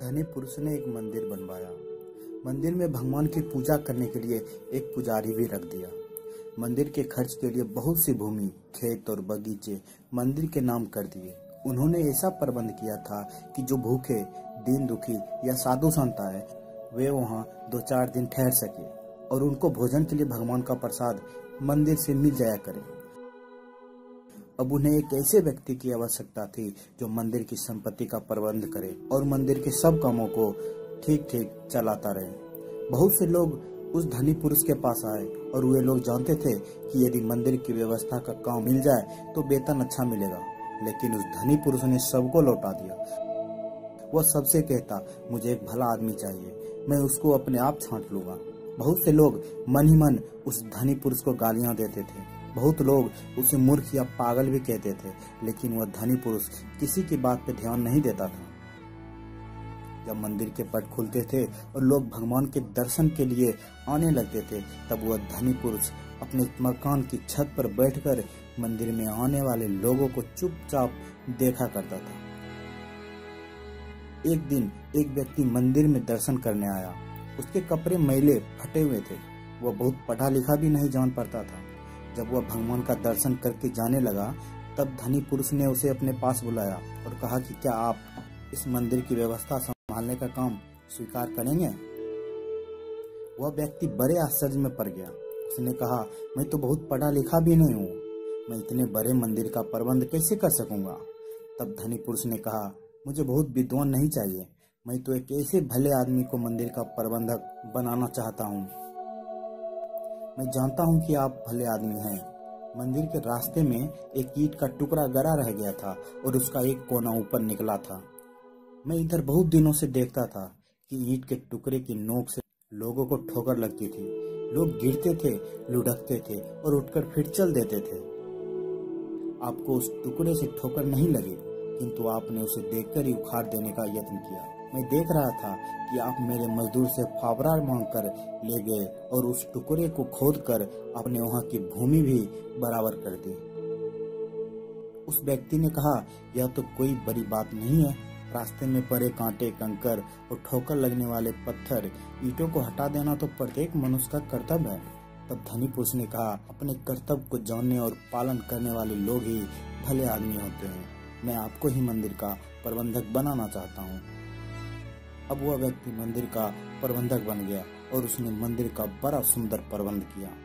धनी पुरुष ने एक मंदिर बनवाया। मंदिर में भगवान की पूजा करने के लिए एक पुजारी भी रख दिया। मंदिर के खर्च के लिए बहुत सी भूमि, खेत और बगीचे मंदिर के नाम कर दिए। उन्होंने ऐसा प्रबंध किया था कि जो भूखे, दीन दुखी या साधु संत आए वे वहाँ 2-4 दिन ठहर सके और उनको भोजन के लिए भगवान का प्रसाद मंदिर से मिल जाया करे। अब उन्हें एक ऐसे व्यक्ति की आवश्यकता थी जो मंदिर की संपत्ति का प्रबंध करे और मंदिर के सब कामों को ठीक ठीक चलाता रहे। बहुत से लोग उस धनी पुरुष के पास आए और वे लोग जानते थे कि यदि मंदिर की व्यवस्था का काम मिल जाए तो वेतन अच्छा मिलेगा, लेकिन उस धनी पुरुष ने सबको लौटा दिया। वह सबसे कहता, मुझे एक भला आदमी चाहिए, मैं उसको अपने आप छांट लूंगा। बहुत से लोग मन ही मन उस धनी पुरुष को गालियां देते थे। बहुत लोग उसे मूर्ख या पागल भी कहते थे, लेकिन वह धनी पुरुष किसी की बात पे ध्यान नहीं देता था। जब मंदिर के पट खुलते थे और लोग भगवान के दर्शन के लिए आने लगते थे, तब वह धनी पुरुष अपने मकान की छत पर बैठकर मंदिर में आने वाले लोगों को चुपचाप देखा करता था। एक दिन एक व्यक्ति मंदिर में दर्शन करने आया। उसके कपड़े मैले फटे हुए थे। वह बहुत पढ़ा लिखा भी नहीं जान पाता था। जब वह भगवान का दर्शन करके जाने लगा, तब धनी पुरुष ने उसे अपने पास बुलाया और कहा कि क्या आप इस मंदिर की व्यवस्था संभालने का काम स्वीकार करेंगे? वह व्यक्ति बड़े आश्चर्य में पड़ गया। उसने कहा, मैं तो बहुत पढ़ा लिखा भी नहीं हूँ, मैं इतने बड़े मंदिर का प्रबंध कैसे कर सकूंगा? तब धनी पुरुष ने कहा, मुझे बहुत विद्वान नहीं चाहिए, मैं तो एक ऐसे भले आदमी को मंदिर का प्रबंधक बनाना चाहता हूँ। मैं जानता हूँ कि आप भले आदमी हैं। मंदिर के रास्ते में एक ईंट का टुकड़ा गड़ा रह गया था और उसका एक कोना ऊपर निकला था। मैं इधर बहुत दिनों से देखता था कि ईंट के टुकड़े की नोक से लोगों को ठोकर लगती थी। लोग गिरते थे, लुढ़कते थे और उठकर फिर चल देते थे। आपको उस टुकड़े से ठोकर नहीं लगी, किंतु आपने उसे देखकर ही उखाड़ देने का यत्न किया। मैं देख रहा था कि आप मेरे मजदूर से फावड़ा मांगकर ले गए और उस टुकड़े को खोदकर आपने वहां की भूमि भी बराबर कर दी। उस व्यक्ति ने कहा, यह तो कोई बड़ी बात नहीं है। रास्ते में पड़े कांटे, कंकर और ठोकर लगने वाले पत्थर, ईंटों को हटा देना तो प्रत्येक मनुष्य का कर्तव्य है। तब धनी पुरुष ने कहा, अपने कर्तव्य को जानने और पालन करने वाले लोग ही भले आदमी होते हैं। मैं आपको ही मंदिर का प्रबंधक बनाना चाहता हूँ। अब वह व्यक्ति मंदिर का प्रबंधक बन गया और उसने मंदिर का बड़ा सुंदर प्रबंध किया।